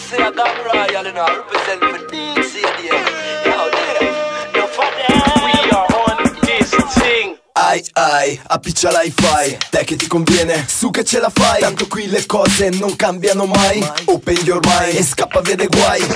say a Don Royal and I represent for Dixie there. Yo, there, no for them. We are on this thing. Ai ai, appiccia l'hi-fi, te che ti conviene, su che ce la fai. Tanto qui le cose non cambiano mai. Open your mind e scappa via dei guai.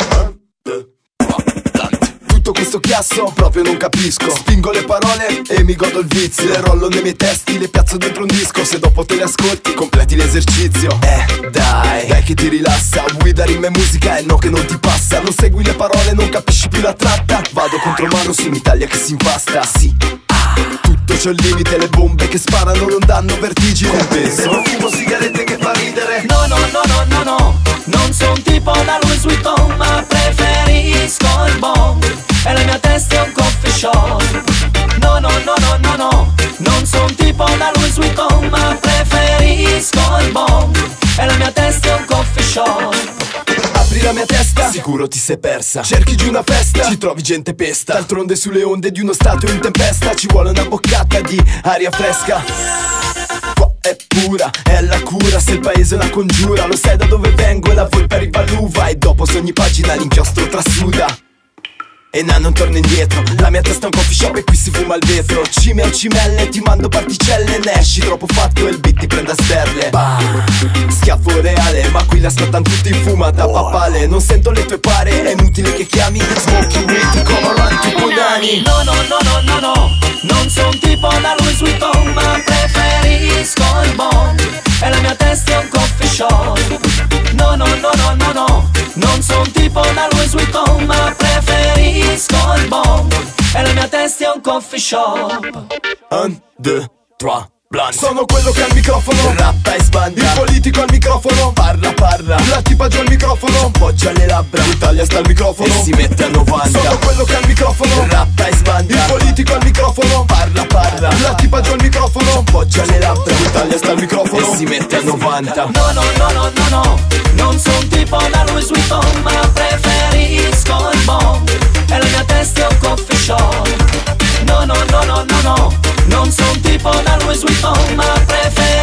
Tutto questo chiasso proprio non capisco. Spingo le parole e mi godo il vizio. Le rollo nei miei testi, le piazzo dentro un disco. Se dopo te le ascolti, completi l'esercizio. Dai che ti rilassa. Guida, rima e musica è il no che non ti passa. Non segui le parole, non capisci più la tratta. Vado contro mano su un'Italia che si impasta. Sì, tutto c'è un limite, le bombe che sparano non danno vertigine. Compenso, non fumo sigarette che fa ridere. No, non son tipo da Louis Vuitton, ma preferisco il bong e la mia testa è un coffee shop. No, non son tipo da Louis Vuitton, ma preferisco il bong e la mia testa è un coffee shop. Apri la mia testa, sicuro ti sei persa. Cerchi giù una festa, ci trovi gente pesta. D'altronde sulle onde di uno stato in tempesta ci vuole una boccata di aria fresca. Qua è pura, è la cura. Se il paese la congiura, lo sai da dove vengo e la volpe arriva all'uva. E dopo su ogni pagina l'inchiostro trasuda. E non torna indietro, la mia testa è un coffee shop e qui si fuma al vetro. Cime o cimelle, ti mando particelle. Ne esci troppo fatto e il beat ti prende a sterle. Schiaffo reale, ma qui l'ascoltano tutti in fuma da papale. Non sento le tue pare, è inutile che chiami. Smoky weed, come around tipo nani. No, non son tipo da Louis Vuitton, ma preferisco il bong e la mia testa è un coffee shop. No, non son tipo da Louis Vuitton, ma preferisco il bong e la mia testa è un coffee shop. 1, 2, 3, blunt. Sono quello che ha il microfono rappa e sbanda. Il politico al microfono parla. La tipa giù al microfono appoggia le labbra. L'Italia sta al microfono e si mette a 90. Sono quello che ha il microfono rappa e sbanda. Il politico al microfono parla. La tipa giù al microfono appoggia le labbra. L'Italia sta al microfono e si mette a 90. No, non son tipo da Louis Vuitton, ma preferisco il bong e la mia testa è un coffee shop. No, non son tipo da Louis Vuitton, ma preferisco